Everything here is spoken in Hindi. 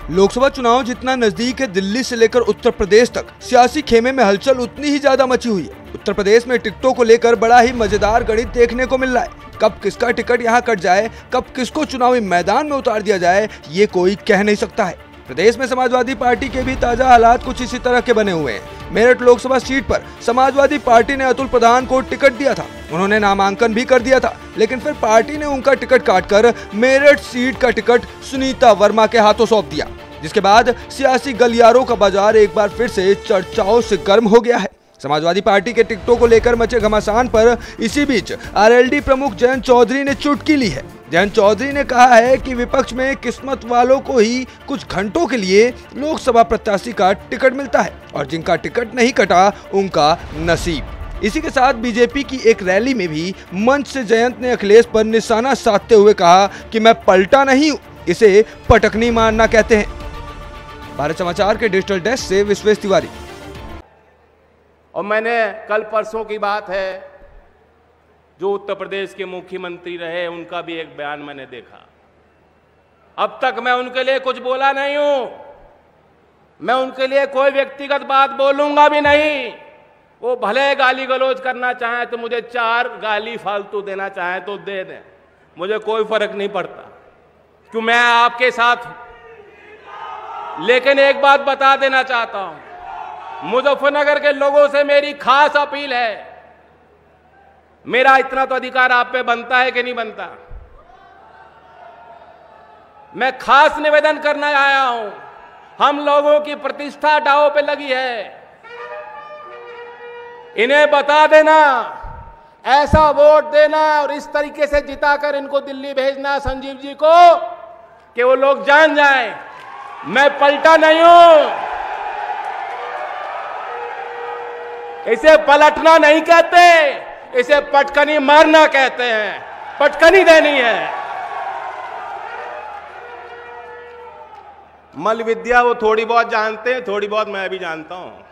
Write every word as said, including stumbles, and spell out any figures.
लोकसभा चुनाव जितना नजदीक है, दिल्ली से लेकर उत्तर प्रदेश तक सियासी खेमे में हलचल उतनी ही ज्यादा मची हुई है। उत्तर प्रदेश में टिकटों को लेकर बड़ा ही मजेदार गणित देखने को मिल रहा है। कब किसका टिकट यहां कट जाए, कब किसको चुनावी मैदान में उतार दिया जाए, ये कोई कह नहीं सकता है। प्रदेश में समाजवादी पार्टी के भी ताजा हालात कुछ इसी तरह के बने हुए हैं। मेरठ लोकसभा सीट पर समाजवादी पार्टी ने अतुल प्रधान को टिकट दिया था। उन्होंने नामांकन भी कर दिया था, लेकिन फिर पार्टी ने उनका टिकट काटकर मेरठ सीट का टिकट सुनीता वर्मा के हाथों सौंप दिया, जिसके बाद सियासी गलियारों का बाजार एक बार फिर से चर्चाओं से गर्म हो गया है। समाजवादी पार्टी के टिकटों को लेकर मचे घमासान पर इसी बीच आरएलडी प्रमुख जयंत चौधरी ने चुटकी ली है। जयंत चौधरी ने कहा है कि विपक्ष में किस्मत वालों को ही कुछ घंटों के लिए लोकसभा प्रत्याशी का टिकट मिलता है और जिनका टिकट नहीं कटा उनका नसीब। इसी के साथ बीजेपी की एक रैली में भी मंच से जयंत ने अखिलेश पर निशाना साधते हुए कहा कि मैं पलटा नहीं हूं, इसे पटकनी मारना कहते हैं। भारत समाचार के डिजिटल डेस्क से विश्वेश तिवारी। और मैंने कल परसों की बात है, जो उत्तर प्रदेश के मुख्यमंत्री रहे, उनका भी एक बयान मैंने देखा। अब तक मैं उनके लिए कुछ बोला नहीं हूं, मैं उनके लिए कोई व्यक्तिगत बात बोलूंगा भी नहीं। वो भले गाली गलौज करना चाहें तो मुझे चार गाली फालतू देना चाहें तो दे दें, मुझे कोई फर्क नहीं पड़ता, क्यों मैं आपके साथ हूं। लेकिन एक बात बता देना चाहता हूं, मुजफ्फरनगर के लोगों से मेरी खास अपील है। मेरा इतना तो अधिकार आप पे बनता है कि नहीं बनता। मैं खास निवेदन करना आया हूं, हम लोगों की प्रतिष्ठा दांव पे लगी है। इन्हें बता देना, ऐसा वोट देना और इस तरीके से जिताकर इनको दिल्ली भेजना संजीव जी को, कि वो लोग जान जाएं मैं पलटा नहीं हूं। इसे पलटना नहीं कहते, इसे पटकनी मारना कहते हैं, पटकनी देनी है। मल विद्या वो थोड़ी बहुत जानते हैं, थोड़ी बहुत मैं भी जानता हूं।